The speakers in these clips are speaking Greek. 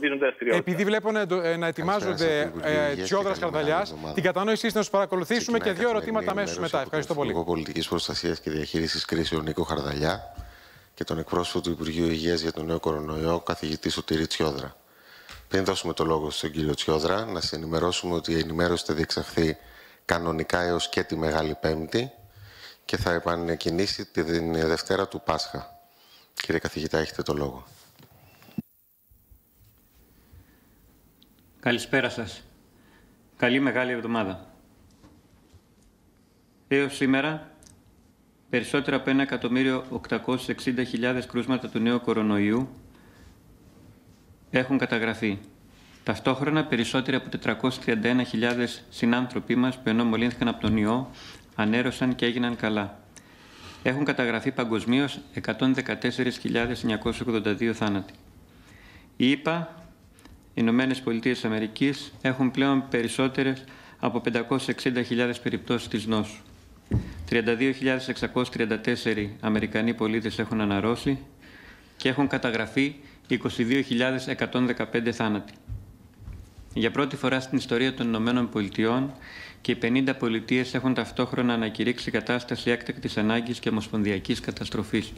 Επειδή βλέπω να ετοιμάζονται Τσιόδρας Καρδαλιάς, την κατανόησή σας να τους παρακολουθήσουμε και δύο ερωτήματα αμέσως μετά. Ευχαριστώ πολύ. Τον Υπουργό Πολιτικής Προστασίας και Διαχείρισης Κρίσεων Νίκο Χαρδαλιά και τον εκπρόσωπο του Υπουργείου Υγείας για τον νέο κορονοϊό, καθηγητή Σωτήρη Τσιόδρα. Πριν δώσουμε το λόγο στον κύριο Τσιόδρα, να σας ενημερώσουμε ότι η ενημέρωση θα διεξαχθεί κανονικά έως και τη Μεγάλη Πέμπτη και θα επανεκκινήσει τη Δευτέρα του Πάσχα. Κύριε καθηγητά, έχετε το λόγο. Καλησπέρα σας. Καλή μεγάλη εβδομάδα. Έως σήμερα, περισσότερα από 1.860.000 κρούσματα του νέου κορονοϊού έχουν καταγραφεί. Ταυτόχρονα, περισσότεροι από 431.000 συνάνθρωποι μας που ενώ μολύνθηκαν από τον ιό, ανέρρωσαν και έγιναν καλά. Έχουν καταγραφεί παγκοσμίως 114.982 θάνατοι. Οι ΗΠΑ, οι Ηνωμένες Πολιτείες Αμερικής, έχουν πλέον περισσότερες από 560.000 περιπτώσεις της νόσου. 32.634 Αμερικανοί πολίτες έχουν αναρρώσει και έχουν καταγραφεί 22.115 θάνατοι. Για πρώτη φορά στην ιστορία των Ηνωμένων Πολιτειών και οι 50 πολιτείες έχουν ταυτόχρονα ανακηρύξει κατάσταση έκτακτης ανάγκης και ομοσπονδιακής καταστροφής.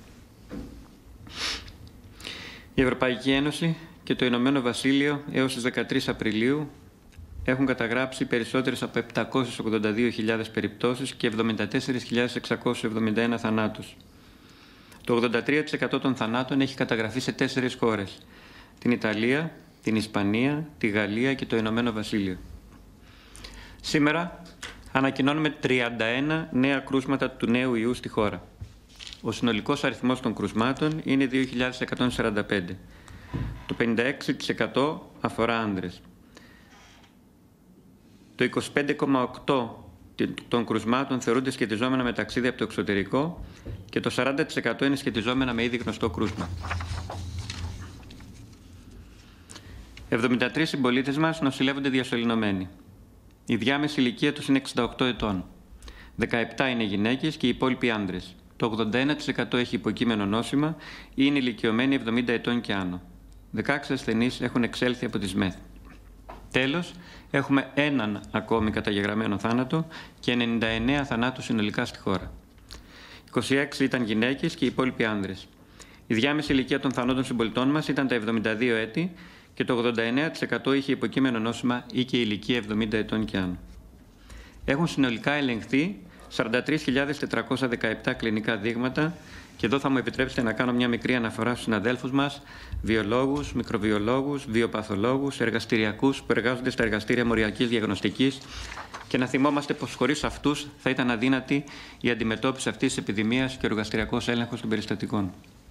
Η Ευρωπαϊκή Ένωση και το Ηνωμένο Βασίλειο έως τις 13 Απριλίου έχουν καταγράψει περισσότερες από 782.000 περιπτώσεις και 74.671 θανάτους. Το 83% των θανάτων έχει καταγραφεί σε 4 χώρες: την Ιταλία, την Ισπανία, τη Γαλλία και το Ηνωμένο Βασίλειο. Σήμερα ανακοινώνουμε 31 νέα κρούσματα του νέου ιού στη χώρα. Ο συνολικός αριθμός των κρουσμάτων είναι 2.145. Το 56% αφορά άνδρες. Το 25,8% των κρουσμάτων θεωρούνται σχετιζόμενα με ταξίδια από το εξωτερικό και το 40% είναι σχετιζόμενα με ήδη γνωστό κρούσμα. 73 συμπολίτες μας νοσηλεύονται διασωληνωμένοι. Η διάμεση ηλικία τους είναι 68 ετών. 17 είναι γυναίκες και οι υπόλοιποι άντρες. Το 81% έχει υποκείμενο νόσημα ή είναι ηλικιωμένοι 70 ετών και άνω. 16 ασθενείς έχουν εξέλθει από τη ΣΜΕΘ. Τέλος, έχουμε έναν ακόμη καταγεγραμμένο θάνατο και 99 θανάτους συνολικά στη χώρα. 26 ήταν γυναίκες και οι υπόλοιποι άνδρες. Η διάμεση ηλικία των θανόντων συμπολιτών μας ήταν τα 72 έτη και το 89% είχε υποκείμενο νόσημα ή και ηλικία 70 ετών και άνω. Έχουν συνολικά ελεγχθεί 43.417 κλινικά δείγματα και εδώ θα μου επιτρέψετε να κάνω μια μικρή αναφορά στους συναδέλφους μας, βιολόγους, μικροβιολόγους, βιοπαθολόγους, εργαστηριακούς που εργάζονται στα εργαστήρια μοριακής διαγνωστικής και να θυμόμαστε πως χωρίς αυτούς θα ήταν αδύνατη η αντιμετώπιση αυτής της επιδημίας και ο εργαστηριακός έλεγχος των περιστατικών.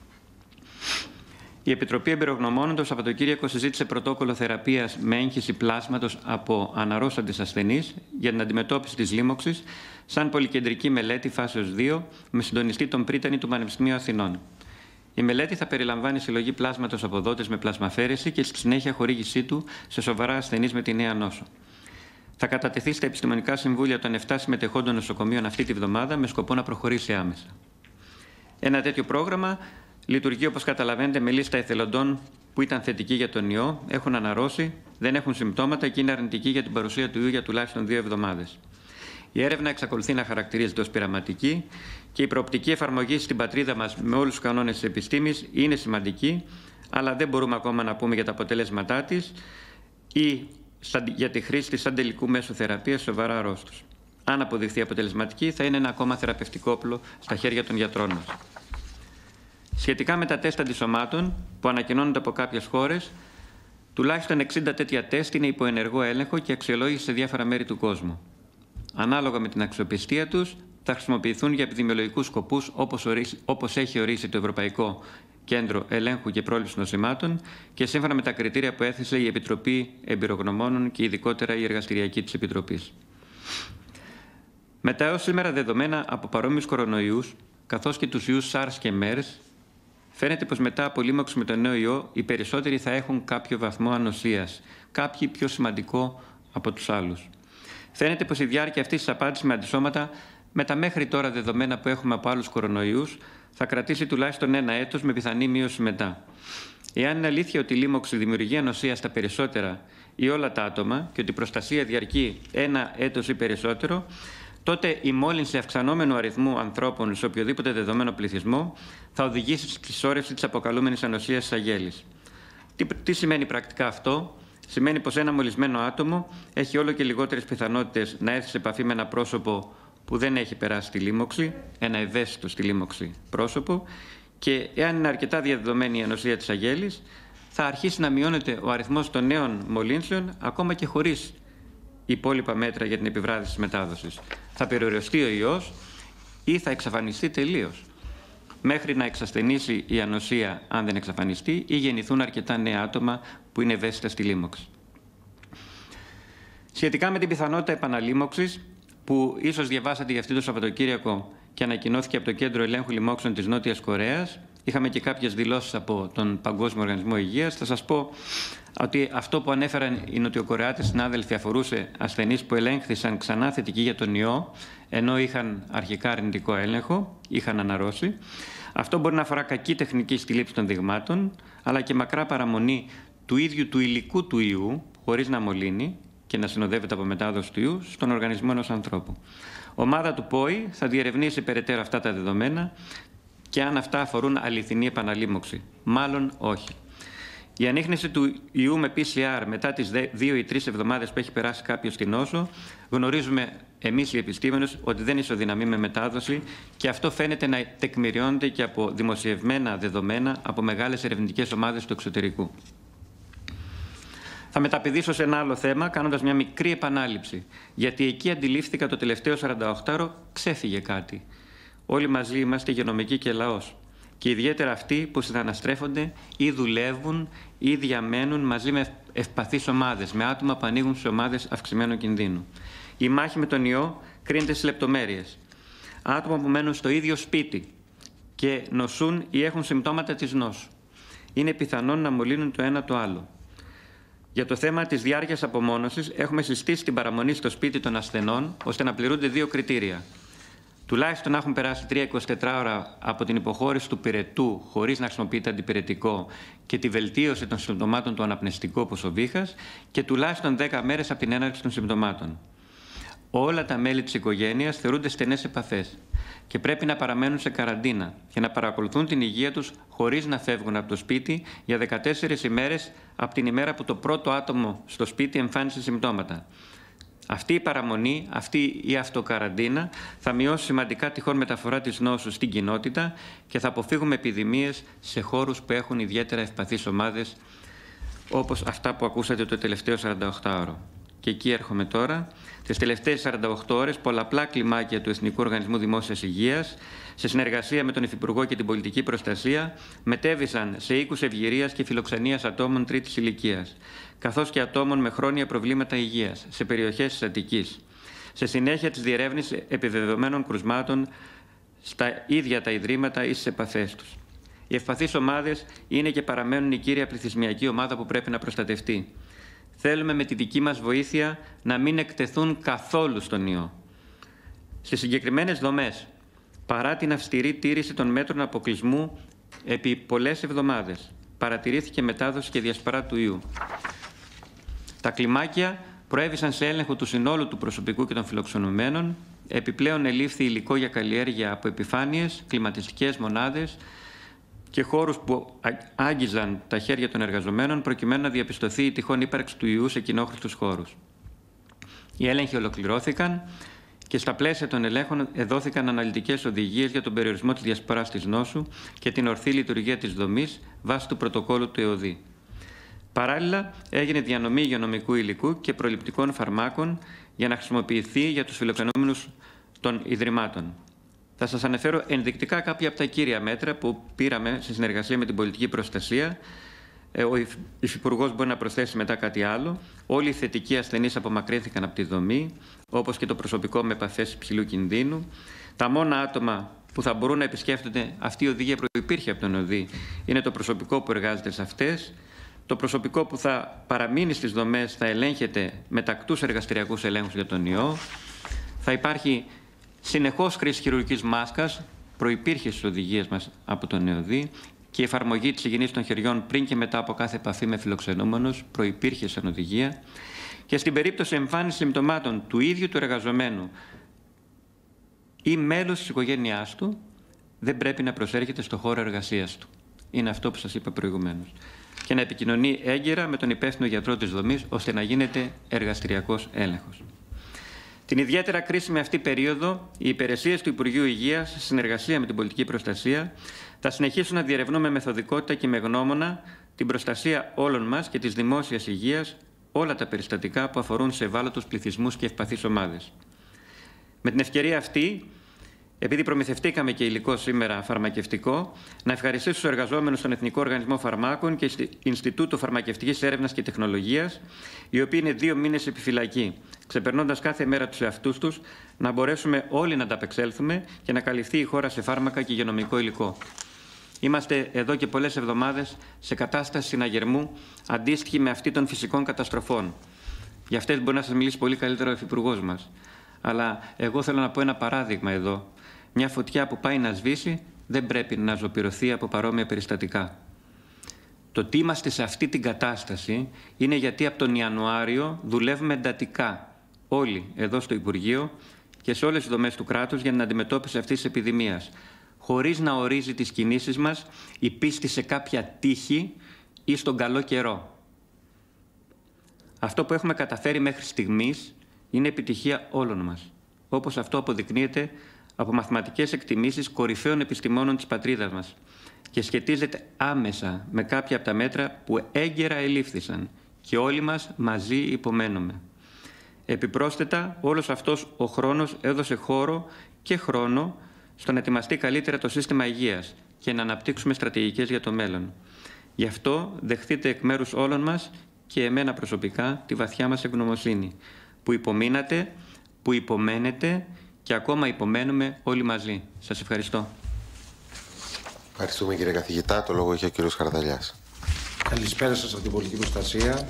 Η Επιτροπή Εμπειρογνωμόνων το Σαββατοκύριακο συζήτησε πρωτόκολλο θεραπείας με έγχυση πλάσματος από αναρρώσαντες ασθενείς για την αντιμετώπιση της λίμωξης, σαν πολυκεντρική μελέτη φάσεως 2 με συντονιστή τον πρίτανη του Πανεπιστημίου Αθηνών. Η μελέτη θα περιλαμβάνει συλλογή πλάσματος από δότες με πλασμαφέρεση και στη συνέχεια χορήγησή του σε σοβαρά ασθενείς με τη νέα νόσο. Θα κατατεθεί στα επιστημονικά συμβούλια των 7 συμμετεχόντων νοσοκομείων αυτή τη βδομάδα με σκοπό να προχωρήσει άμεσα. Ένα τέτοιο πρόγραμμα λειτουργεί, όπως καταλαβαίνετε, με λίστα εθελοντών που ήταν θετικοί για τον ιό, έχουν αναρρώσει, δεν έχουν συμπτώματα και είναι αρνητικοί για την παρουσία του ιού για τουλάχιστον 2 εβδομάδες. Η έρευνα εξακολουθεί να χαρακτηρίζεται ως πειραματική και η προοπτική εφαρμογή στην πατρίδα μας με όλους τους κανόνες της επιστήμης είναι σημαντική, αλλά δεν μπορούμε ακόμα να πούμε για τα αποτελέσματά της ή για τη χρήση της σαν τελικού μέσου θεραπείας σοβαρά αρρώστους. Αν αποδειχθεί αποτελεσματική, θα είναι ένα ακόμα θεραπευτικό όπλο στα χέρια των γιατρών μας. Σχετικά με τα τεστ αντισωμάτων που ανακοινώνονται από κάποιες χώρες, τουλάχιστον 60 τέτοια τεστ είναι υπό ενεργό έλεγχο και αξιολόγηση σε διάφορα μέρη του κόσμου. Ανάλογα με την αξιοπιστία τους, θα χρησιμοποιηθούν για επιδημιολογικούς σκοπούς όπως έχει ορίσει το Ευρωπαϊκό Κέντρο Ελέγχου και Πρόληψης Νοσημάτων και σύμφωνα με τα κριτήρια που έθεσε η Επιτροπή Εμπειρογνωμόνων και ειδικότερα η Εργαστηριακή της Επιτροπής. Με τα έως σήμερα δεδομένα από παρόμοιους κορονοϊούς, καθώς και τους ιούς SARS και MERS, φαίνεται πως μετά από λίμωξη με τον νέο ιό, οι περισσότεροι θα έχουν κάποιο βαθμό ανοσίας, κάποιοι πιο σημαντικό από τους άλλους. Φαίνεται πως η διάρκεια αυτής της απάντησης με αντισώματα, με τα μέχρι τώρα δεδομένα που έχουμε από άλλους κορονοϊούς, θα κρατήσει τουλάχιστον 1 έτος με πιθανή μείωση μετά. Εάν είναι αλήθεια ότι η λίμωξη δημιουργεί ανοσία στα περισσότερα ή όλα τα άτομα και ότι η προστασία διαρκεί 1 έτος ή περισσότερο, τότε η μόλυνση αυξανόμενου αριθμού ανθρώπων σε οποιοδήποτε δεδομένο πληθυσμό θα οδηγήσει στη συσσόρευση της αποκαλούμενης ανοσίας της αγέλης. Τι σημαίνει πρακτικά αυτό? Σημαίνει πως ένα μολυσμένο άτομο έχει όλο και λιγότερες πιθανότητες να έρθει σε επαφή με ένα πρόσωπο που δεν έχει περάσει τη λίμωξη, ένα ευαίσθητο στη λίμωξη πρόσωπο, και εάν είναι αρκετά διαδεδομένη η ανοσία της αγέλης, θα αρχίσει να μειώνεται ο αριθμός των νέων μολύνσεων, ακόμα και χωρίς υπόλοιπα μέτρα για την επιβράδυση της μετάδοσης. Θα περιοριστεί ο ιός ή θα εξαφανιστεί τελείως, μέχρι να εξασθενήσει η ανοσία, αν δεν εξαφανιστεί, ή γεννηθούν αρκετά νέα άτομα που είναι ευαίσθητα στη λίμωξη. Σχετικά με την πιθανότητα επαναλίμωξης, που ίσως διαβάσατε για αυτή το Σαββατοκύριακο και ανακοινώθηκε από το Κέντρο Ελέγχου Λοιμόξεων της Νότιας Κορέας, είχαμε και κάποιες δηλώσεις από τον Παγκόσμιο Οργανισμό Υγείας. Θα σας πω ότι αυτό που ανέφεραν οι Νοτιοκορεάτες συνάδελφοι αφορούσε ασθενείς που ελέγχθησαν ξανά θετικοί για τον ιό, ενώ είχαν αρχικά αρνητικό έλεγχο, είχαν αναρρώσει. Αυτό μπορεί να αφορά κακή τεχνική στη λήψη των δειγμάτων, αλλά και μακρά παραμονή του ίδιου του υλικού του ιού, χωρίς να μολύνει και να συνοδεύεται από μετάδοση του ιού, στον οργανισμό ενός ανθρώπου. Ομάδα του ΠΟΗ θα διερευνήσει περαιτέρω αυτά τα δεδομένα και αν αυτά αφορούν αληθινή επαναλίμωξη. Μάλλον όχι. Η ανίχνευση του ιού με PCR μετά τις 2 ή 3 εβδομάδες που έχει περάσει κάποιος την νόσο, γνωρίζουμε εμείς οι επιστήμονες ότι δεν ισοδυναμεί με μετάδοση, και αυτό φαίνεται να τεκμηριώνεται και από δημοσιευμένα δεδομένα από μεγάλες ερευνητικές ομάδες του εξωτερικού. Θα μεταπηδήσω σε ένα άλλο θέμα, κάνοντας μια μικρή επανάληψη, γιατί εκεί αντιλήφθηκα το τελευταίο 48ωρο ξέφυγε κάτι. Όλοι μαζί είμαστε υγειονομικοί και λαός, και ιδιαίτερα αυτοί που συναναστρέφονται ή δουλεύουν ή διαμένουν μαζί με ευπαθείς ομάδες, με άτομα που ανοίγουν σε ομάδες αυξημένου κινδύνου. Η μάχη με τον ιό κρίνεται στις λεπτομέρειες. Άτομα που μένουν στο ίδιο σπίτι και νοσούν ή έχουν συμπτώματα της νόσου, είναι πιθανόν να μολύνουν το ένα το άλλο. Για το θέμα της διάρκειας απομόνωσης, έχουμε συστήσει την παραμονή στο σπίτι των ασθενών, ώστε να πληρούνται 2 κριτήρια. Τουλάχιστον να έχουν περάσει 3-24 ώρα από την υποχώρηση του πυρετού χωρίς να χρησιμοποιείται αντιπυρετικό και τη βελτίωση των συμπτωμάτων του αναπνευστικού, όπως ο βήχας, και τουλάχιστον 10 μέρες από την έναρξη των συμπτωμάτων. Όλα τα μέλη της οικογένειας θεωρούνται στενές επαφές και πρέπει να παραμένουν σε καραντίνα και να παρακολουθούν την υγεία τους χωρίς να φεύγουν από το σπίτι για 14 ημέρες από την ημέρα που το πρώτο άτομο στο σπίτι εμφάνισε συμπτώματα. Αυτή η παραμονή, αυτή η αυτοκαραντίνα θα μειώσει σημαντικά τυχόν μεταφορά της νόσου στην κοινότητα και θα αποφύγουμε επιδημίες σε χώρους που έχουν ιδιαίτερα ευπαθείς ομάδες, όπως αυτά που ακούσατε το τελευταίο 48ωρο. Και εκεί έρχομαι τώρα. Τις τελευταίες 48 ώρες, πολλαπλά κλιμάκια του Εθνικού Οργανισμού Δημόσιας Υγείας, σε συνεργασία με τον Υφυπουργό και την Πολιτική Προστασία, μετέβησαν σε οίκους ευγυρίας και φιλοξενίας ατόμων τρίτης ηλικίας, καθώς και ατόμων με χρόνια προβλήματα υγείας, σε περιοχές της Αττικής, σε συνέχεια της διερεύνησης επιβεβαιωμένων κρουσμάτων στα ίδια τα ιδρύματα ή στις επαφές τους. Οι ευπαθείς ομάδες είναι και παραμένουν η κύρια πληθυσμιακή ομάδα που πρέπει να προστατευτεί. Θέλουμε με τη δική μας βοήθεια να μην εκτεθούν καθόλου στον ιό. Στις συγκεκριμένες δομές, παρά την αυστηρή τήρηση των μέτρων αποκλεισμού επί πολλές εβδομάδες, παρατηρήθηκε μετάδοση και διασπαρά του ιού. Τα κλιμάκια προέβησαν σε έλεγχο του συνόλου του προσωπικού και των φιλοξενουμένων, επιπλέον ελήφθη υλικό για καλλιέργεια από επιφάνειες, κλιματιστικές μονάδες και χώρους που άγγιζαν τα χέρια των εργαζομένων, προκειμένου να διαπιστωθεί η τυχόν ύπαρξη του ιού σε κοινόχρηστους χώρους. Οι έλεγχοι ολοκληρώθηκαν και στα πλαίσια των ελέγχων εδόθηκαν αναλυτικές οδηγίες για τον περιορισμό της διασποράς της νόσου και την ορθή λειτουργία της δομής βάσει του πρωτοκόλλου του ΕΟΔΗ. Παράλληλα, έγινε διανομή υγειονομικού υλικού και προληπτικών φαρμάκων για να χρησιμοποιηθεί για τους φιλοξενούμενους των Ιδρυμάτων. Θα σας αναφέρω ενδεικτικά κάποια από τα κύρια μέτρα που πήραμε σε συνεργασία με την Πολιτική Προστασία. Ο Υφυπουργός μπορεί να προσθέσει μετά κάτι άλλο. Όλοι οι θετικοί ασθενείς απομακρύνθηκαν από τη δομή, όπως και το προσωπικό με επαφές υψηλού κινδύνου. Τα μόνα άτομα που θα μπορούν να επισκέφτονται, αυτή η οδηγία προϋπήρχε από τον ΟΔΗ, είναι το προσωπικό που εργάζεται σε αυτές. Το προσωπικό που θα παραμείνει στις δομές θα ελέγχεται με τακτούς εργαστηριακούς ελέγχους για τον ιό. Θα υπάρχει συνεχώς χρήση χειρουργικής μάσκας, προϋπήρχε στις οδηγίες μας από τον ΕΟΔΗ. και η εφαρμογή της υγιεινής των χεριών πριν και μετά από κάθε επαφή με φιλοξενούμενους προϋπήρχε σαν οδηγία και στην περίπτωση εμφάνισης συμπτωμάτων του ίδιου του εργαζομένου ή μέλος της οικογένειάς του, δεν πρέπει να προσέρχεται στο χώρο εργασίας του. Είναι αυτό που σας είπα προηγουμένως. Και να επικοινωνεί έγκαιρα με τον υπεύθυνο γιατρό της δομής, ώστε να γίνεται εργαστηριακός έλεγχος. Την ιδιαίτερα κρίσιμη αυτή περίοδο, οι υπηρεσίες του Υπουργείου Υγείας, σε συνεργασία με την πολιτική προστασία, θα συνεχίσουν να διερευνούν με μεθοδικότητα και με γνώμονα την προστασία όλων μας και της δημόσιας υγείας, όλα τα περιστατικά που αφορούν σε ευάλωτους πληθυσμούς και ευπαθείς ομάδες. Με την ευκαιρία αυτή, επειδή προμηθευτήκαμε και υλικό σήμερα φαρμακευτικό, να ευχαριστήσω τους εργαζόμενους στον Εθνικό Οργανισμό Φαρμάκων και στο Ινστιτούτο Φαρμακευτικής Έρευνας και Τεχνολογίας, οι οποίοι είναι 2 μήνες επιφυλακή, ξεπερνώντας κάθε μέρα τους εαυτούς τους, να μπορέσουμε όλοι να ανταπεξέλθουμε και να καλυφθεί η χώρα σε φάρμακα και υγειονομικό υλικό. Είμαστε εδώ και πολλές εβδομάδες σε κατάσταση συναγερμού αντίστοιχη με αυτή των φυσικών καταστροφών. Για αυτές μπορεί να σας μιλήσει πολύ καλύτερα ο Υφυπουργός μας. Αλλά εγώ θέλω να πω ένα παράδειγμα εδώ. Μια φωτιά που πάει να σβήσει δεν πρέπει να ζωπυρωθεί από παρόμοια περιστατικά. Το ότι είμαστε σε αυτή την κατάσταση είναι γιατί από τον Ιανουάριο δουλεύουμε εντατικά όλοι εδώ στο Υπουργείο και σε όλες τις δομές του κράτους για την αντιμετώπιση αυτής της επιδημίας, χωρίς να ορίζει τις κινήσεις μας η πίστη σε κάποια τύχη ή στον καλό καιρό. Αυτό που έχουμε καταφέρει μέχρι στιγμής είναι επιτυχία όλων μας, όπως αυτό αποδεικνύεται από μαθηματικές εκτιμήσεις κορυφαίων επιστημόνων της πατρίδας μας και σχετίζεται άμεσα με κάποια από τα μέτρα που έγκαιρα ελήφθησαν και όλοι μας μαζί υπομένουμε. Επιπρόσθετα, όλος αυτός ο χρόνος έδωσε χώρο και χρόνο στο να ετοιμαστεί καλύτερα το σύστημα υγείας και να αναπτύξουμε στρατηγικές για το μέλλον. Γι' αυτό δεχτείτε εκ μέρους όλων μας και εμένα προσωπικά τη βαθιά μας ευγνωμοσύνη, που υπομείνατε, που υπομένετε και ακόμα υπομένουμε όλοι μαζί. Σας ευχαριστώ. Ευχαριστούμε, κύριε καθηγητά. Το λόγο έχει ο κύριος Χαρδαλιάς. Καλησπέρα σας από την πολιτική προστασία.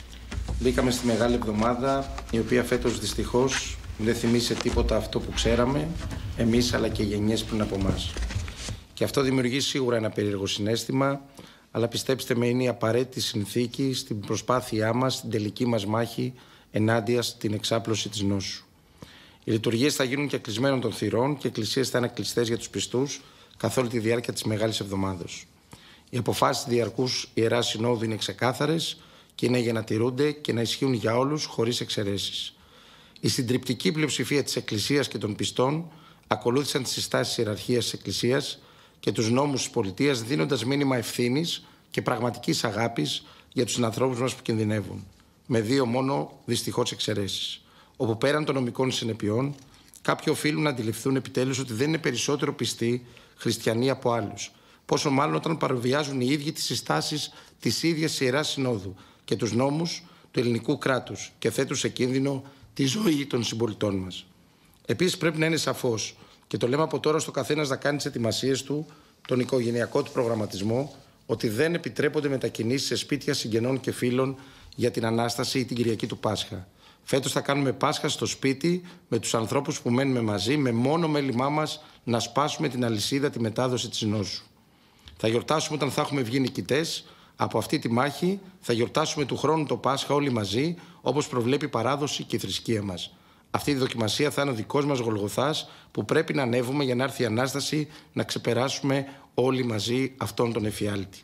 Μπήκαμε στη μεγάλη εβδομάδα, η οποία φέτος δυστυχώς δεν θυμίσει τίποτα αυτό που ξέραμε εμείς αλλά και οι γενιές πριν από εμάς. Και αυτό δημιουργεί σίγουρα ένα περίεργο συναίσθημα, αλλά πιστέψτε με, είναι η απαραίτητη συνθήκη στην προσπάθειά μας, στην τελική μας μάχη ενάντια στην εξάπλωση της νόσου. Οι λειτουργίες θα γίνουν και κλεισμένων των θυρών και οι εκκλησίες θα είναι κλειστές για τους πιστούς καθ' όλη τη διάρκεια της Μεγάλης Εβδομάδος. Οι αποφάσεις της Διαρκούς Ιεράς Συνόδου είναι ξεκάθαρες και είναι για να τηρούνται και να ισχύουν για όλους χωρίς εξαιρέσεις. Η συντριπτική πλειοψηφία της Εκκλησίας και των πιστών ακολούθησαν τις συστάσεις της ιεραρχίας της Εκκλησίας και τους νόμους της πολιτείας, δίνοντας μήνυμα ευθύνης και πραγματικής αγάπης για τους ανθρώπους μας που κινδυνεύουν. Με 2 μόνο δυστυχώς εξαιρέσεις, όπου πέραν των νομικών συνεπειών, κάποιοι οφείλουν να αντιληφθούν επιτέλους ότι δεν είναι περισσότερο πιστοί χριστιανοί από άλλους. Πόσο μάλλον όταν παραβιάζουν οι ίδιοι τις συστάσεις της ίδιας Ιεράς Συνόδου και τους νόμους του ελληνικού κράτους και θέτουν σε κίνδυνο τη ζωή των συμπολιτών μας. Επίσης, πρέπει να είναι σαφώς, και το λέμε από τώρα στο καθένας να κάνει τις ετοιμασίες του, τον οικογενειακό του προγραμματισμό, ότι δεν επιτρέπονται μετακινήσεις σε σπίτια συγγενών και φίλων για την Ανάσταση ή την Κυριακή του Πάσχα. Φέτος θα κάνουμε Πάσχα στο σπίτι με τους ανθρώπους που μένουμε μαζί, με μόνο μέλημά μας να σπάσουμε την αλυσίδα, τη μετάδοση της νόσου. Θα γιορτάσουμε όταν θα έχουμε βγει νικητές από αυτή τη μάχη, θα γιορτάσουμε του χρόνου το Πάσχα όλοι μαζί, όπως προβλέπει η παράδοση και η θρησκεία μας. Αυτή η δοκιμασία θα είναι ο δικός μας Γολγοθάς που πρέπει να ανέβουμε για να έρθει η Ανάσταση, να ξεπεράσουμε όλοι μαζί αυτόν τον εφιάλτη.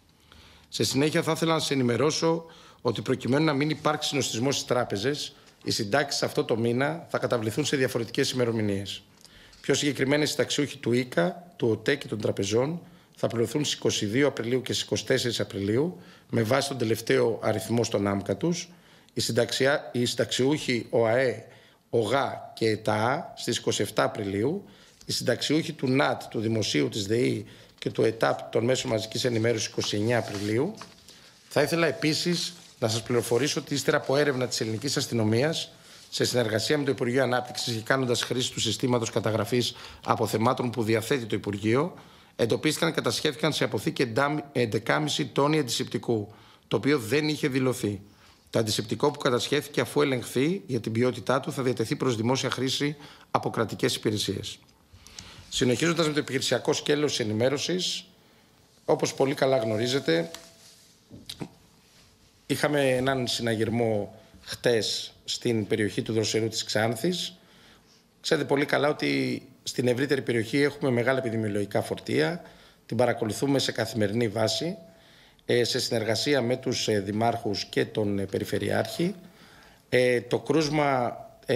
Σε συνέχεια θα ήθελα να σας ενημερώσω ότι προκειμένου να μην υπάρξει συνοστισμός στις τράπεζες, οι συντάξεις αυτό το μήνα θα καταβληθούν σε διαφορετικές ημερομηνίες. Πιο συγκεκριμένα, οι συνταξιούχοι του ΙΚΑ, του ΟΤΕ και των τραπεζών θα πληρωθούν στις 22 Απριλίου και στις 24 Απριλίου με βάση τον τελευταίο αριθμό στον άμκα τους. Οι συνταξιούχοι ΟΑΕ, ΟΓΑ και ΕΤΑΑ στις 27 Απριλίου. Οι συνταξιούχοι του ΝΑΤ, του Δημοσίου, της ΔΕΗ και του ΕΤΑΠ των Μέσων Μαζικής Ενημέρωσης 29 Απριλίου. Θα ήθελα επίσης να σας πληροφορήσω ότι ύστερα από έρευνα της ελληνικής αστυνομίας, σε συνεργασία με το Υπουργείο Ανάπτυξης και κάνοντας χρήση του συστήματος καταγραφής αποθεμάτων που διαθέτει το Υπουργείο, εντοπίστηκαν και κατασχέθηκαν σε αποθήκη 11,5 τόνοι αντισηπτικού, το οποίο δεν είχε δηλωθεί. Το αντισηπτικό που κατασχέθηκε, αφού ελεγχθεί για την ποιότητά του, θα διατεθεί προς δημόσια χρήση από κρατικές υπηρεσίες. Συνεχίζοντας με το επιχειρησιακό σκέλος της ενημέρωσης, όπως πολύ καλά γνωρίζετε, είχαμε έναν συναγερμό χτες στην περιοχή του Δροσερού της Ξάνθης. Ξέρετε πολύ καλά ότι στην ευρύτερη περιοχή έχουμε μεγάλα επιδημιολογικά φορτία. Την παρακολουθούμε σε καθημερινή βάση, σε συνεργασία με τους δημάρχους και τον Περιφερειάρχη. Το κρούσμα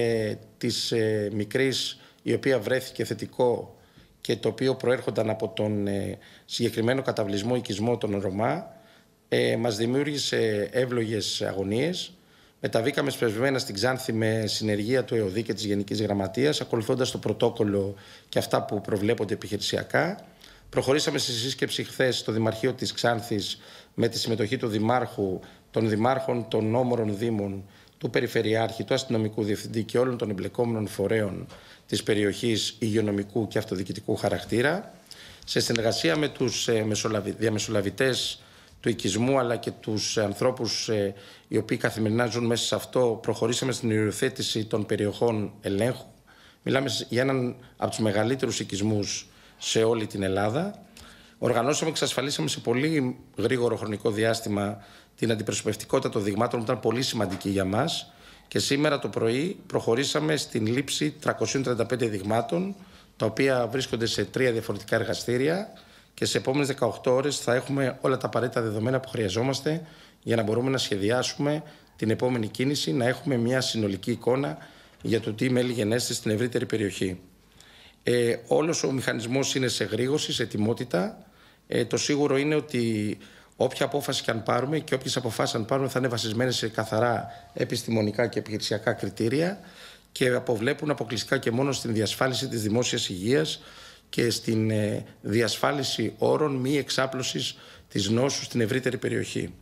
της μικρής, η οποία βρέθηκε θετικό και το οποίο προέρχονταν από τον συγκεκριμένο καταβλισμό οικισμό των Ρωμά, μας δημιούργησε εύλογες αγωνίες. Μεταβήκαμε σπεσμένα στην Ξάνθη με συνεργεία του ΕΟΔΗ και της Γενικής Γραμματείας, ακολουθώντας το πρωτόκολλο και αυτά που προβλέπονται επιχειρησιακά. Προχωρήσαμε στη σύσκεψη χθες στο Δημαρχείο της Ξάνθης με τη συμμετοχή του Δημάρχου, των Δημάρχων των όμορων Δήμων, του Περιφερειάρχη, του Αστυνομικού Διευθυντή και όλων των εμπλεκόμενων φορέων της περιοχής υγειονομικού και αυτοδιοικητικού χαρακτήρα, σε συνεργασία με τους διαμεσολαβητές του οικισμού αλλά και τους ανθρώπους οι οποίοι καθημερινά ζουν μέσα σε αυτό. Προχωρήσαμε στην υιοθέτηση των περιοχών ελέγχου. Μιλάμε για έναν από τους μεγαλύτερους οικισμούς σε όλη την Ελλάδα. Οργανώσαμε και εξασφαλίσαμε σε πολύ γρήγορο χρονικό διάστημα την αντιπροσωπευτικότητα των δειγμάτων που ήταν πολύ σημαντική για μας. Και σήμερα το πρωί προχωρήσαμε στην λήψη 335 δειγμάτων, τα οποία βρίσκονται σε 3 διαφορετικά εργαστήρια και σε επόμενες 18 ώρες θα έχουμε όλα τα απαραίτητα δεδομένα που χρειαζόμαστε για να μπορούμε να σχεδιάσουμε την επόμενη κίνηση, να έχουμε μια συνολική εικόνα για το τι μέλη γενέστε στην ευρύτερη περιοχή. Όλος ο μηχανισμός είναι σε γρήγορση, σε ετοιμότητα. Το σίγουρο είναι ότι όποια απόφαση και αν πάρουμε και όποιες αποφάσεις αν πάρουμε θα είναι βασισμένες σε καθαρά επιστημονικά και επιχειρησιακά κριτήρια και αποβλέπουν αποκλειστικά και μόνο στην διασφάλιση της δημόσιας υγείας και στην διασφάλιση όρων μη εξάπλωσης της νόσου στην ευρύτερη περιοχή.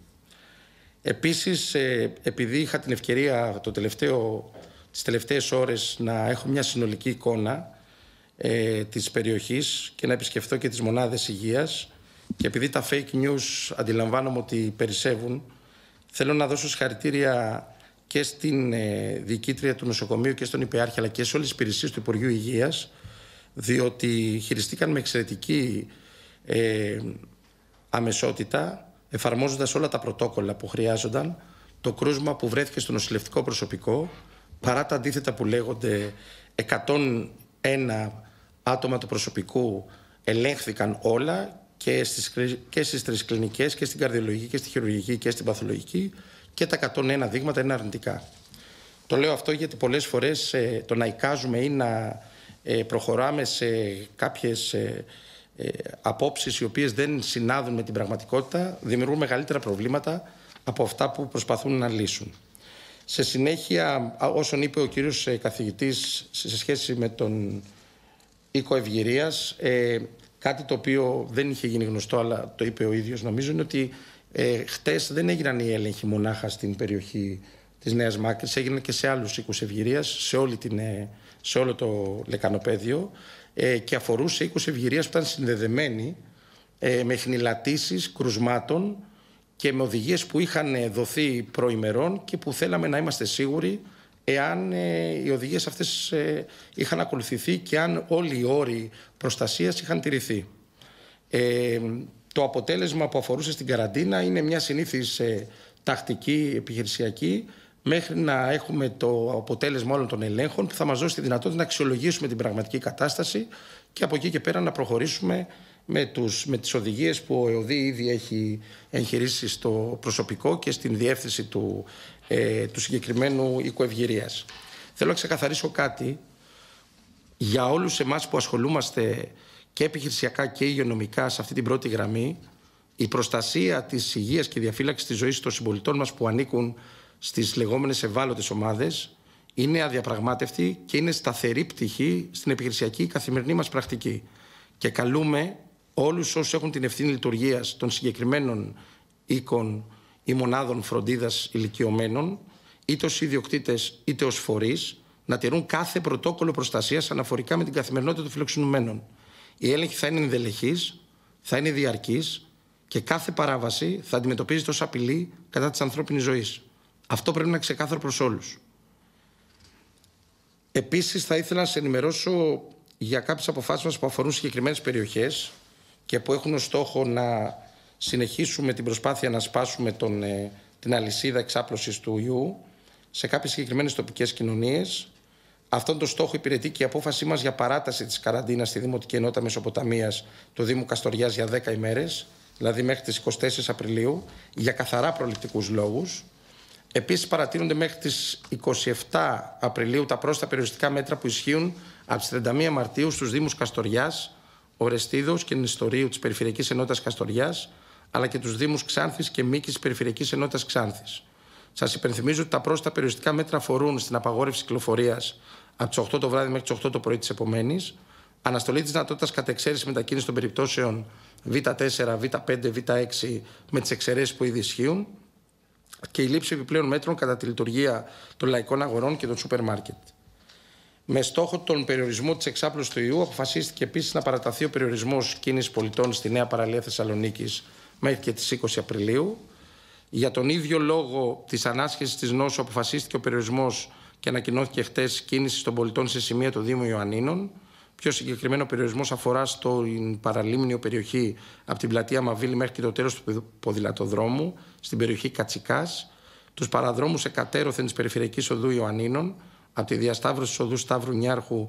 Επίσης, επειδή είχα την ευκαιρία τις τελευταίες ώρες να έχω μια συνολική εικόνα της περιοχής και να επισκεφθώ και τις μονάδες υγείας και επειδή τα fake news αντιλαμβάνομαι ότι περισσεύουν, θέλω να δώσω συγχαρητήρια και στην διοικήτρια του νοσοκομείου και στον υπηάρχη αλλά και σε όλες τις υπηρεσίες του Υπουργείου Υγείας, διότι χειριστήκαν με εξαιρετική αμεσότητα, εφαρμόζοντας όλα τα πρωτόκολλα που χρειάζονταν, το κρούσμα που βρέθηκε στο νοσηλευτικό προσωπικό, παρά τα αντίθετα που λέγονται, 101 άτομα του προσωπικού ελέγχθηκαν όλα και στις 3 κλινικές και στην καρδιολογική και στη χειρουργική και στην παθολογική και τα 101 δείγματα είναι αρνητικά. Το λέω αυτό γιατί πολλές φορές το να εικάζουμε ή να προχωράμε σε κάποιες απόψεις οι οποίες δεν συνάδουν με την πραγματικότητα δημιουργούν μεγαλύτερα προβλήματα από αυτά που προσπαθούν να λύσουν. Σε συνέχεια, όσον είπε ο κύριος καθηγητής σε σχέση με τον οίκο ευγυρίας, κάτι το οποίο δεν είχε γίνει γνωστό αλλά το είπε ο ίδιος νομίζω, είναι ότι χτες δεν έγιναν οι έλεγχοι μονάχα στην περιοχή της Νέας Μάκρης, έγιναν και σε άλλους οίκους ευγυρίας, σε όλο το λεκανοπέδιο και αφορούσε οίκους ευγυρίας που ήταν συνδεδεμένοι με χνηλατήσεις κρουσμάτων και με οδηγίες που είχαν δοθεί προημερών και που θέλαμε να είμαστε σίγουροι εάν οι οδηγίες αυτές είχαν ακολουθηθεί και αν όλοι οι όροι προστασίας είχαν τηρηθεί. Το αποτέλεσμα που αφορούσε στην καραντίνα είναι μια συνήθις τακτική επιχειρησιακή μέχρι να έχουμε το αποτέλεσμα όλων των ελέγχων που θα μας δώσει τη δυνατότητα να αξιολογήσουμε την πραγματική κατάσταση και από εκεί και πέρα να προχωρήσουμε με τις οδηγίες που ο ΕΟΔΗ ήδη έχει εγχειρήσει στο προσωπικό και στην διεύθυνση του συγκεκριμένου οίκου ευγυρίας. Θέλω να ξεκαθαρίσω κάτι για όλους εμάς που ασχολούμαστε και επιχειρησιακά και υγειονομικά σε αυτή την πρώτη γραμμή. Η προστασία της υγείας και διαφύλαξη της ζωής των συμπολιτών μας που ανήκουν στις λεγόμενες ευάλωτες ομάδες είναι αδιαπραγμάτευτη και είναι σταθερή πτυχή στην επιχειρησιακή καθημερινή μας πρακτική. Και καλούμε όλους όσους έχουν την ευθύνη λειτουργίας των συγκεκριμένων οίκων ή μονάδων φροντίδας ηλικιωμένων, είτε ως ιδιοκτήτες είτε ως φορείς, να τηρούν κάθε πρωτόκολλο προστασίας αναφορικά με την καθημερινότητα των φιλοξενουμένων. Η έλεγχη θα είναι ενδελεχής, θα είναι διαρκής και κάθε παράβαση θα αντιμετωπίζεται ως απειλή κατά της ανθρώπινης ζωής. Αυτό πρέπει να είναι ξεκάθαρο προς όλους. Επίσης, θα ήθελα να σε ενημερώσω για κάποιες αποφάσεις μας που αφορούν συγκεκριμένες περιοχές και που έχουν ως στόχο να συνεχίσουμε την προσπάθεια να σπάσουμε την αλυσίδα εξάπλωσης του ιού σε κάποιες συγκεκριμένες τοπικές κοινωνίες. Αυτόν τον στόχο υπηρετεί και η απόφασή μας για παράταση της καραντίνας στη Δημοτική Ενότητα Μεσοποταμίας του Δήμου Καστοριάς για 10 ημέρες, δηλαδή μέχρι τις 24 Απριλίου, για καθαρά προληπτικούς λόγους. Επίσης, παρατείνονται μέχρι τις 27 Απριλίου τα πρόσθετα περιοριστικά μέτρα που ισχύουν από τις 31 Μαρτίου στους Δήμους Καστοριάς, Ορεστίδος και Νηστορίου της Περιφερειακής Ενότητας Καστοριάς, αλλά και τους Δήμους Ξάνθης και Μίκης της Περιφερειακής Ενότητας Ξάνθης. Σας υπενθυμίζω ότι τα πρόσθετα περιοριστικά μέτρα αφορούν στην απαγόρευση κυκλοφορίας από τις 8 το βράδυ μέχρι τις 8 το πρωί της επομένης, αναστολή της δυνατότητας κατεξαίρεσης μετακίνησης των περιπτώσεων Β4, Β5, Β6 με τις εξαιρέσεις που ήδη ισχύουν και η λήψη επιπλέον μέτρων κατά τη λειτουργία των λαϊκών αγορών και των σούπερ μάρκετ. Με στόχο τον περιορισμό της εξάπλωσης του ιού, αποφασίστηκε επίσης να παραταθεί ο περιορισμός κίνησης πολιτών στη Νέα Παραλία Θεσσαλονίκης μέχρι και τις 20 Απριλίου. Για τον ίδιο λόγο της ανάσχεσης της νόσου, αποφασίστηκε ο περιορισμός και ανακοινώθηκε χτες κίνησης των πολιτών σε σημεία του Δήμου Ιωαννίνων. Πιο συγκεκριμένο, ο περιορισμός αφορά στην παραλίμνιο περιοχή από την πλατεία Μαβίλη μέχρι και το τέλος του ποδηλατοδρόμου, στην περιοχή Κατσικάς, τους παραδρόμους εκατέρωθεν της Περιφερειακής Οδού Ιωαννίνων, από τη διασταύρωση της οδού Σταύρου Νιάρχου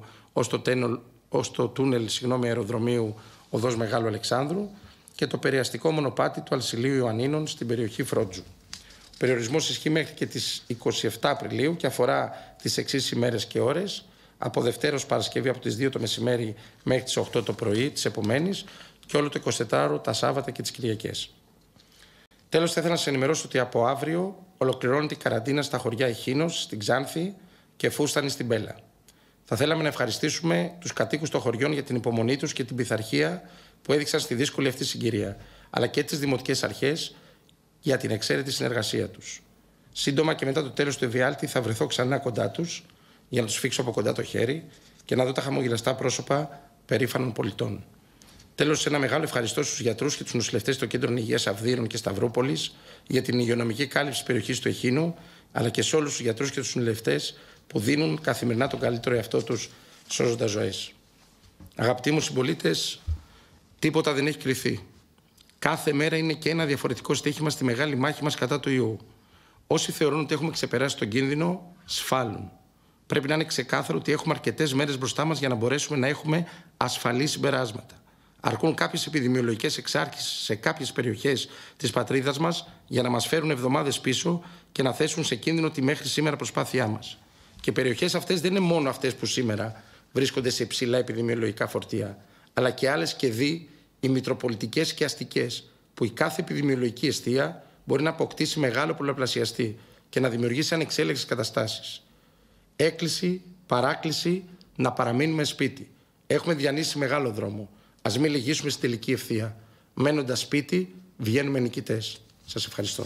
ως το τούνελ αεροδρομίου οδός Μεγάλου Αλεξάνδρου και το περιαστικό μονοπάτι του Αλσιλίου Ιωαννίνων στην περιοχή Φρότζου. Ο περιορισμός ισχύει μέχρι και τις 27 Απριλίου και αφορά τις εξής ημέρες και ώρες, από Δευτέρα ως Παρασκευή από τις 2 το μεσημέρι μέχρι τις 8 το πρωί της επομένης και όλο το 24ωρο τα Σάββατα και τις Κυριακές. Τέλος, θα ήθελα να σας ενημερώσω ότι από αύριο ολοκληρώνεται η καραντίνα στα χωριά Εχίνος, στην Ξάνθη και Φούστανη στην Πέλα. Θα θέλαμε να ευχαριστήσουμε τους κατοίκους των χωριών για την υπομονή τους και την πειθαρχία που έδειξαν στη δύσκολη αυτή συγκυρία, αλλά και τις δημοτικές αρχές για την εξαίρετη συνεργασία τους. Σύντομα και μετά το τέλος του εφιάλτη θα βρεθώ ξανά κοντά τους για να τους φίξω από κοντά το χέρι και να δω τα χαμογελαστά πρόσωπα περήφανων πολιτών. Τέλος, ένα μεγάλο ευχαριστώ στους γιατρούς και τους νοσηλευτές των Κέντρων Υγείας Αυδείρων και Σταυρούπολης για την υγειονομική κάλυψη της περιοχής του Εχίνου, αλλά και σε όλους τους γιατρούς και τους νοσηλευτές που δίνουν καθημερινά τον καλύτερο εαυτό τους σώζοντας ζωές. Αγαπητοί μου συμπολίτες, τίποτα δεν έχει κρυθεί. Κάθε μέρα είναι και ένα διαφορετικό στοίχημα στη μεγάλη μάχη μας κατά του ιού. Όσοι θεωρούν ότι έχουμε ξεπεράσει τον κίνδυνο, σφάλουν. Πρέπει να είναι ξεκάθαρο ότι έχουμε αρκετές μέρες μπροστά μας για να μπορέσουμε να έχουμε ασφαλή συμπεράσματα. Αρκούν κάποιες επιδημιολογικές εξάρχησεις σε κάποιες περιοχές της πατρίδας μας για να μας φέρουν εβδομάδες πίσω και να θέσουν σε κίνδυνο τη μέχρι σήμερα προσπάθειά μας. Και οι περιοχές αυτές δεν είναι μόνο αυτές που σήμερα βρίσκονται σε υψηλά επιδημιολογικά φορτία, αλλά και άλλες και οι μητροπολιτικές και αστικές, που η κάθε επιδημιολογική εστία μπορεί να αποκτήσει μεγάλο πολλαπλασιαστή και να δημιουργήσει ανεξέλεγκτες καταστάσεις. Έκκληση, παράκληση, να παραμείνουμε σπίτι. Έχουμε διανύσει μεγάλο δρόμο. Ας μην λυγίσουμε στη τελική ευθεία. Μένοντας σπίτι, βγαίνουμε νικητές. Σας ευχαριστώ.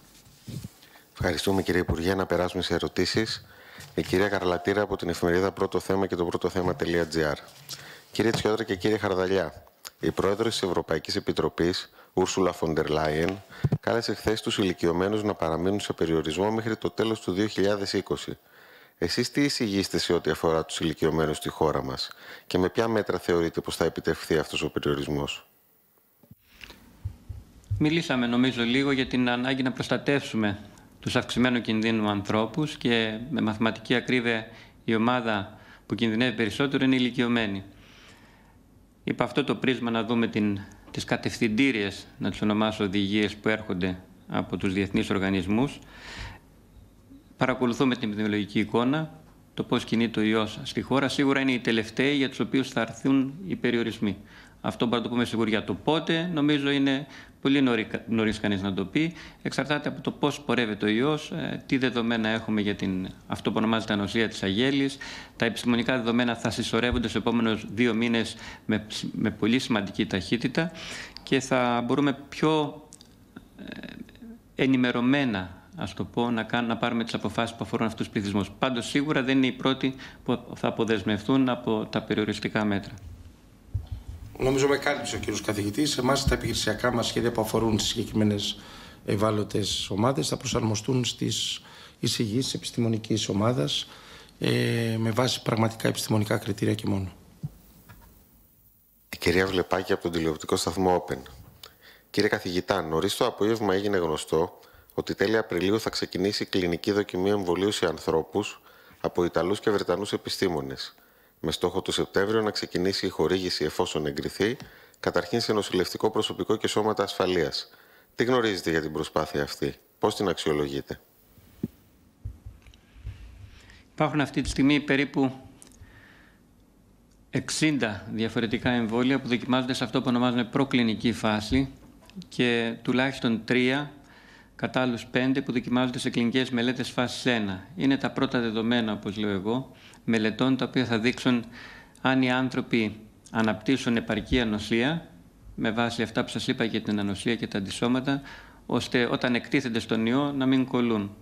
Ευχαριστούμε, κύριε Υπουργέ. Να περάσουμε σε ερωτήσεις. Η κυρία Καρλατήρα από την εφημερίδα Πρώτο Θέμα και το πρωτοθέμα.gr. Κύριε Τσιόδρα και κύριε Χαρδαλιά, η πρόεδρος της Ευρωπαϊκής Επιτροπής, Ούρσουλα φον ντερ Λάιεν, κάλεσε χθες τους ηλικιωμένους να παραμείνουν σε περιορισμό μέχρι το τέλος του 2020. Εσείς τι εισηγείστε σε ό,τι αφορά τους ηλικιωμένους στη χώρα μας και με ποια μέτρα θεωρείτε πως θα επιτευχθεί αυτός ο περιορισμός? Μιλήσαμε νομίζω λίγο για την ανάγκη να προστατεύσουμε τους αυξημένου κινδύνου ανθρώπους και με μαθηματική ακρίβεια η ομάδα που κινδυνεύει περισσότερο είναι οι ηλικιωμένοι. Υπ' αυτό το πρίσμα να δούμε τις κατευθυντήριες, να τις ονομάσω οδηγίες που έρχονται από τους διεθνείς οργανισμούς. Παρακολουθούμε την επιδημιολογική εικόνα, το πώς κινείται ο ιός στη χώρα. Σίγουρα είναι οι τελευταίοι για τους οποίους θα έρθουν οι περιορισμοί. Αυτό μπορούμε να το πούμε σιγουριά. Το πότε, νομίζω, είναι πολύ νωρίς κανείς να το πει. Εξαρτάται από το πώς πορεύεται ο ιός, τι δεδομένα έχουμε για αυτό που ονομάζεται ανοσία της αγέλης. Τα επιστημονικά δεδομένα θα συσσωρεύονται στους επόμενους 2 μήνες με πολύ σημαντική ταχύτητα και θα μπορούμε πιο ενημερωμένα, ας το πω, να πάρουμε τις αποφάσεις που αφορούν αυτούς τους πληθυσμούς. Πάντως, σίγουρα δεν είναι οι πρώτοι που θα αποδεσμευτούν από τα περιοριστικά μέτρα. Νομίζω με κάλυψε ο κύριος καθηγητής. Εμάς τα επιχειρησιακά μας σχέδια που αφορούν τις συγκεκριμένες ευάλωτες ομάδες θα προσαρμοστούν στις εισηγήσεις της επιστημονικής ομάδας με βάση πραγματικά επιστημονικά κριτήρια και μόνο. Κυρία Βλεπάκη από τον τηλεοπτικό σταθμό Open. Κύριε καθηγητά, νωρίς το απόγευμα έγινε γνωστό ότι τέλη Απριλίου θα ξεκινήσει η κλινική δοκιμή εμβολίου σε ανθρώπους από Ιταλούς και Βρετανούς επιστήμονες, με στόχο το Σεπτέμβριο να ξεκινήσει η χορήγηση, εφόσον εγκριθεί, καταρχήν σε νοσηλευτικό προσωπικό και σώματα ασφαλείας. Τι γνωρίζετε για την προσπάθεια αυτή, πώς την αξιολογείτε? Υπάρχουν αυτή τη στιγμή περίπου 60 διαφορετικά εμβόλια που δοκιμάζονται σε αυτό που ονομάζουμε προκλινική φάση και τουλάχιστον 3 κατά άλλους 5 που δοκιμάζονται σε κλινικές μελέτες φάσης 1. Είναι τα πρώτα δεδομένα, όπως λέω εγώ, μελετών τα οποία θα δείξουν αν οι άνθρωποι αναπτύσσουν επαρκή ανοσία, με βάση αυτά που σας είπα για την ανοσία και τα αντισώματα, ώστε όταν εκτίθενται στον ιό να μην κολλούν.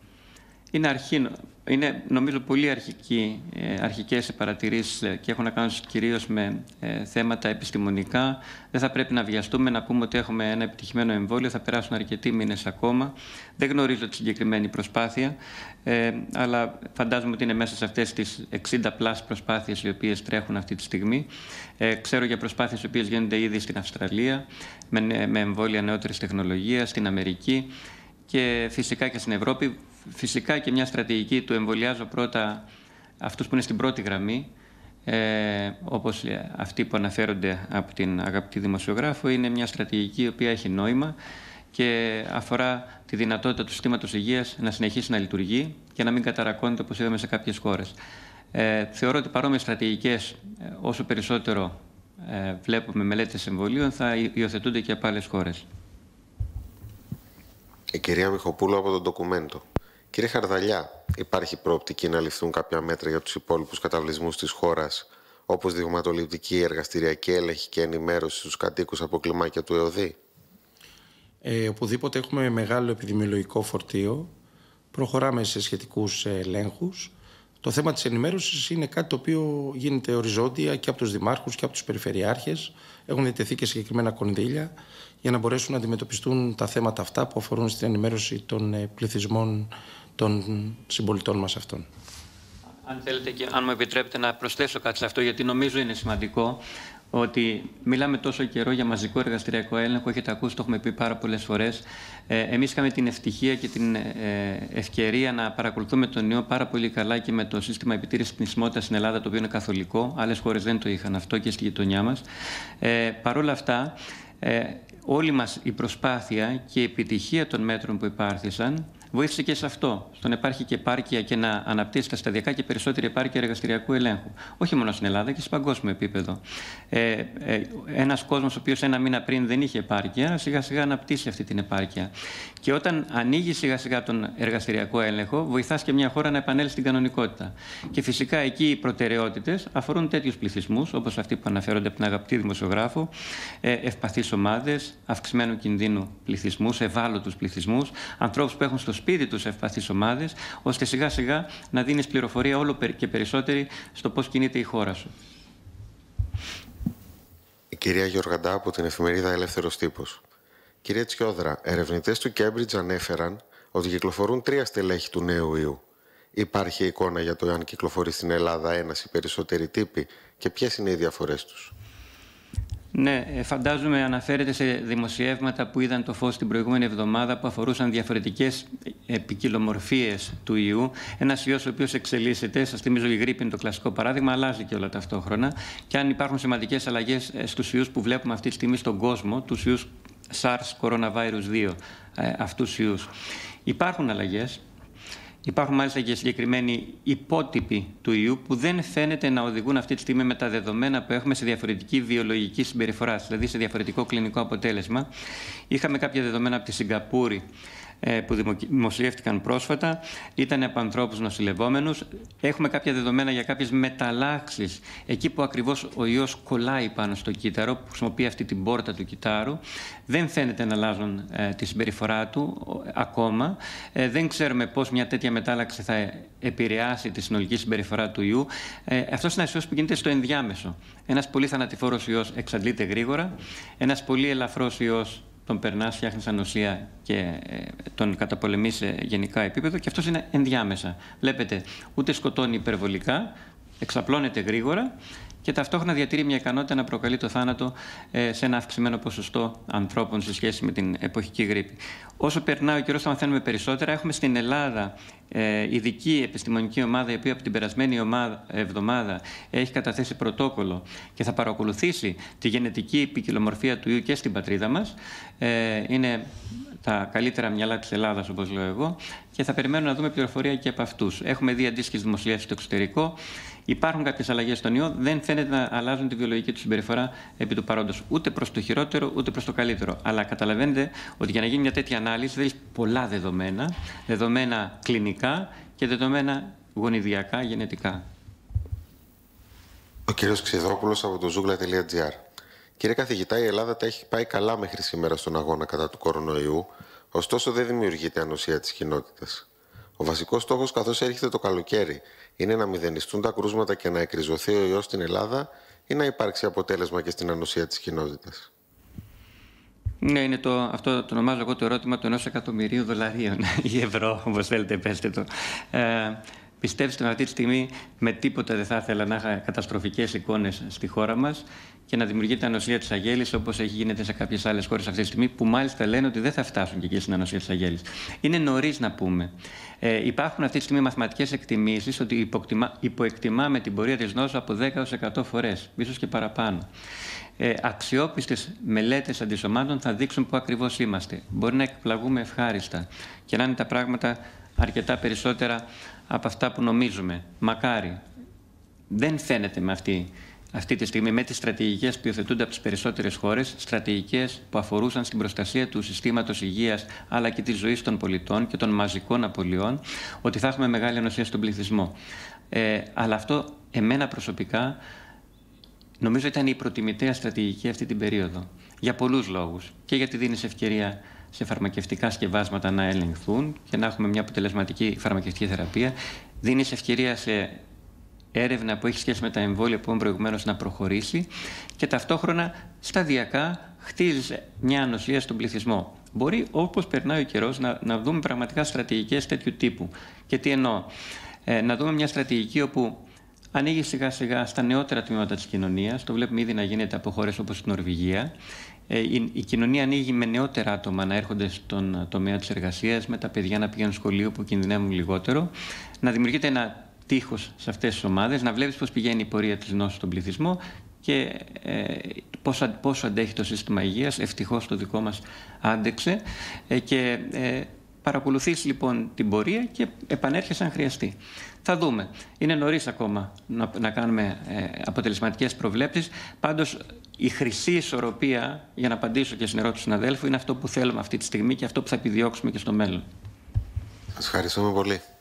Είναι νομίζω πολύ αρχικές παρατηρήσεις και έχουν να κάνουν κυρίως με θέματα επιστημονικά. Δεν θα πρέπει να βιαστούμε να πούμε ότι έχουμε ένα επιτυχημένο εμβόλιο, θα περάσουν αρκετοί μήνες ακόμα. Δεν γνωρίζω τη συγκεκριμένη προσπάθεια, αλλά φαντάζομαι ότι είναι μέσα σε αυτές τις 60+ προσπάθειες οι οποίες τρέχουν αυτή τη στιγμή. Ξέρω για προσπάθειες οι οποίες γίνονται ήδη στην Αυστραλία, με εμβόλια νεότερης τεχνολογίας, στην Αμερική και φυσικά και στην Ευρώπη. Φυσικά και μια στρατηγική του εμβολιάζω πρώτα αυτούς που είναι στην πρώτη γραμμή, όπως αυτοί που αναφέρονται από την αγαπητή δημοσιογράφο, είναι μια στρατηγική η οποία έχει νόημα και αφορά τη δυνατότητα του συστήματος υγείας να συνεχίσει να λειτουργεί και να μην καταρακώνεται όπως είδαμε σε κάποιες χώρες. Θεωρώ ότι παρόμοιες στρατηγικές, όσο περισσότερο βλέπουμε μελέτες εμβολίων, θα υιοθετούνται και από άλλες χώρες. Η κυρία Μιχοπούλου από το ντοκουμέντο. Κύριε Χαρδαλιά, υπάρχει προοπτική να ληφθούν κάποια μέτρα για τους υπόλοιπους καταβλισμούς της χώρας, όπως δειγματοληπτική, εργαστηριακή έλεγχη και ενημέρωση στους κατοίκους από κλιμάκια του ΕΟΔΗ? Οπουδήποτε έχουμε μεγάλο επιδημιολογικό φορτίο, προχωράμε σε σχετικούς ελέγχους. Το θέμα της ενημέρωσης είναι κάτι το οποίο γίνεται οριζόντια και από τους δημάρχους και από τους περιφερειάρχες. Έχουν διατεθεί και συγκεκριμένα κονδύλια για να μπορέσουν να αντιμετωπιστούν τα θέματα αυτά που αφορούν στην ενημέρωση των πληθυσμών των συμπολιτών μας αυτών. Αν θέλετε και αν μου επιτρέπετε να προσθέσω κάτι σε αυτό, γιατί νομίζω είναι σημαντικό ότι μιλάμε τόσο καιρό για μαζικό εργαστηριακό έλεγχο, έχετε ακούσει, το έχουμε πει πάρα πολλές φορές. Εμείς είχαμε την ευτυχία και την ευκαιρία να παρακολουθούμε τον ιό πάρα πολύ καλά και με το σύστημα επιτήρησης θνησιμότητας στην Ελλάδα, το οποίο είναι καθολικό. Άλλες χώρες δεν το είχαν αυτό και στη γειτονιά μας. Παρ' όλα αυτά, όλη μας η προσπάθεια και η επιτυχία των μέτρων που υπάρθησαν βοήθησε και σε αυτό, στο να υπάρχει και επάρκεια και να αναπτύσσεται σταδιακά και περισσότερη επάρκεια εργαστηριακού ελέγχου. Όχι μόνο στην Ελλάδα και σε παγκόσμιο επίπεδο. Ένας κόσμος ο οποίος ένα μήνα πριν δεν είχε επάρκεια, σιγά σιγά αναπτύσσει αυτή την επάρκεια. Και όταν ανοίγει σιγά σιγά τον εργαστηριακό έλεγχο, βοηθάς και μια χώρα να επανέλθει στην κανονικότητα. Και φυσικά εκεί οι προτεραιότητες αφορούν τέτοιους πληθυσμούς, όπως αυτοί που αναφέρονται από την αγαπητή δημοσιογράφο, ευπαθείς ομάδες, αυξημένου κινδύνου πληθυσμούς, ευάλωτους πληθυσμούς, ανθρώπους που έχουν στο σπίτι τους ευπαθείς ομάδες, ώστε σιγά σιγά να δίνεις πληροφορία όλο και περισσότερη στο πώς κινείται η χώρα σου. Η κυρία Γεωργαντά από την εφημερίδα Ελεύθερος Τύπος. Κύριε Τσιόδρα, ερευνητές του Cambridge ανέφεραν ότι κυκλοφορούν 3 στελέχη του νέου ιού. Υπάρχει εικόνα για το εάν κυκλοφορεί στην Ελλάδα ένας ή περισσότεροι τύποι και ποιες είναι οι διαφορές τους? Ναι, φαντάζομαι αναφέρεται σε δημοσιεύματα που είδαν το φως την προηγούμενη εβδομάδα που αφορούσαν διαφορετικές ποικιλομορφίες του ιού. Ένας ιός ο οποίος εξελίσσεται, σας θυμίζω η γρίπη είναι το κλασικό παράδειγμα, αλλάζει και όλα ταυτόχρονα. Και αν υπάρχουν σημαντικές αλλαγές στους ιούς που βλέπουμε αυτή τη στιγμή στον κόσμο, τους ιούς SARS Coronavirus 2, αυτούς ιούς. Υπάρχουν αλλαγές. Υπάρχουν μάλιστα και συγκεκριμένοι υπότυποι του ιού που δεν φαίνεται να οδηγούν αυτή τη στιγμή με τα δεδομένα που έχουμε σε διαφορετική βιολογική συμπεριφορά, δηλαδή σε διαφορετικό κλινικό αποτέλεσμα. Είχαμε κάποια δεδομένα από τη Σιγκαπούρη που δημοσιεύτηκαν πρόσφατα, ήταν από ανθρώπους νοσηλευόμενους. Έχουμε κάποια δεδομένα για κάποιες μεταλλάξεις, εκεί που ακριβώς ο ιός κολλάει πάνω στο κύτταρο, που χρησιμοποιεί αυτή την πόρτα του κυττάρου. Δεν φαίνεται να αλλάζουν τη συμπεριφορά του ακόμα. Δεν ξέρουμε πώς μια τέτοια μετάλλαξη θα επηρεάσει τη συνολική συμπεριφορά του ιού. Αυτός είναι ένας ιός που γίνεται στο ενδιάμεσο. Ένας πολύ θανατηφόρος ιός εξαντλείται γρήγορα, ένας πολύ ελαφρός ιός τον περνάς, φτιάχνεις ανοσία και τον καταπολεμείς σε γενικά επίπεδο, και αυτός είναι ενδιάμεσα. Βλέπετε, ούτε σκοτώνει υπερβολικά, εξαπλώνεται γρήγορα και ταυτόχρονα διατηρεί μια ικανότητα να προκαλεί το θάνατο σε ένα αυξημένο ποσοστό ανθρώπων σε σχέση με την εποχική γρίπη. Όσο περνάει ο καιρός θα μαθαίνουμε περισσότερα. Έχουμε στην Ελλάδα ειδική επιστημονική ομάδα, η οποία από την περασμένη εβδομάδα έχει καταθέσει πρωτόκολλο και θα παρακολουθήσει τη γενετική ποικιλομορφία του ιού και στην πατρίδα μας. Είναι τα καλύτερα μυαλά της Ελλάδας, όπως λέω εγώ, και θα περιμένουμε να δούμε πληροφορία και από αυτούς. Έχουμε δει αντίστοιχες δημοσιεύσεις στο εξωτερικό. Υπάρχουν κάποιες αλλαγές στον ιό, δεν φαίνεται να αλλάζουν τη βιολογική του συμπεριφορά επί του παρόντος, ούτε προς το χειρότερο ούτε προς το καλύτερο. Αλλά καταλαβαίνετε ότι για να γίνει μια τέτοια ανάλυση θέλει πολλά δεδομένα, δεδομένα κλινικά και δεδομένα γονιδιακά, γενετικά. Ο κύριος Ξηδρόπουλος από το zoogla.gr. Κύριε καθηγητά, η Ελλάδα τα έχει πάει καλά μέχρι σήμερα στον αγώνα κατά του κορονοϊού, ωστόσο δεν δημιουργείται ανοσία της κοινότητας. Ο βασικός στόχος, καθώς έρχεται το καλοκαίρι, είναι να μηδενιστούν τα κρούσματα και να εκριζωθεί ο ιός στην Ελλάδα ή να υπάρξει αποτέλεσμα και στην ανοσία της κοινότητας? Ναι, είναι αυτό το ονομάζω εγώ το ερώτημα του $1 εκατομμυρίου ή ευρώ, όπως θέλετε πέστε το. Πιστέψτε με, αυτή τη στιγμή με τίποτα δεν θα ήθελα να είχα καταστροφικές εικόνες στη χώρα μας και να δημιουργείται ανοσία της αγέλης, όπως έχει γίνεται σε κάποιες άλλες χώρες αυτή τη στιγμή, που μάλιστα λένε ότι δεν θα φτάσουν και εκεί στην ανοσία της αγέλης. Είναι νωρίς να πούμε. Υπάρχουν αυτή τη στιγμή μαθηματικές εκτιμήσεις ότι υποεκτιμάμε την πορεία της νόσου από 10 έως 100 φορές, ίσως και παραπάνω. Αξιόπιστες μελέτες αντισωμάτων θα δείξουν πού ακριβώς είμαστε. Μπορεί να εκπλαγούμε ευχάριστα και να είναι τα πράγματα αρκετά περισσότερα από αυτά που νομίζουμε. Μακάρι. Δεν φαίνεται με αυτή τη στιγμή, με τις στρατηγικές που υιοθετούνται από τις περισσότερες χώρες, στρατηγικές που αφορούσαν στην προστασία του συστήματος υγείας αλλά και της ζωής των πολιτών και των μαζικών απολειών, ότι θα έχουμε μεγάλη ανοσία στον πληθυσμό. Αλλά αυτό εμένα προσωπικά νομίζω ήταν η προτιμητέα στρατηγική αυτή την περίοδο. Για πολλούς λόγους. Και γιατί δίνεις ευκαιρία σε φαρμακευτικά σκευάσματα να ελεγχθούν και να έχουμε μια αποτελεσματική φαρμακευτική θεραπεία. Δίνεις ευκαιρία σε έρευνα που έχει σχέση με τα εμβόλια που είπαμε προηγουμένως να προχωρήσει και ταυτόχρονα σταδιακά χτίζεις μια ανοσία στον πληθυσμό. Μπορεί όπως περνάει ο καιρός να δούμε πραγματικά στρατηγικές τέτοιου τύπου. Και τι εννοώ? Να δούμε μια στρατηγική όπου ανοίγει σιγά σιγά στα νεότερα τμήματα της κοινωνίας. Το βλέπουμε ήδη να γίνεται από χώρες όπως η Νορβηγία. Η κοινωνία ανοίγει με νεότερα άτομα να έρχονται στον τομέα της εργασίας, με τα παιδιά να πηγαίνουν σχολείο που κινδυνεύουν λιγότερο. Να δημιουργείται ένα τείχος σε αυτές τις ομάδες, να βλέπεις πώς πηγαίνει η πορεία της νόσου στον πληθυσμό και πόσο αντέχει το σύστημα υγείας. Ευτυχώς το δικό μας άντεξε και παρακολουθείς λοιπόν την πορεία και επανέρχεσαι αν χρειαστεί. Θα δούμε. Είναι νωρίς ακόμα να κάνουμε αποτελεσματικές προβλέψεις. Πάντως η χρυσή ισορροπία, για να απαντήσω και στην ερώτηση του συναδέλφου, είναι αυτό που θέλουμε αυτή τη στιγμή και αυτό που θα επιδιώξουμε και στο μέλλον. Σας ευχαριστούμε πολύ.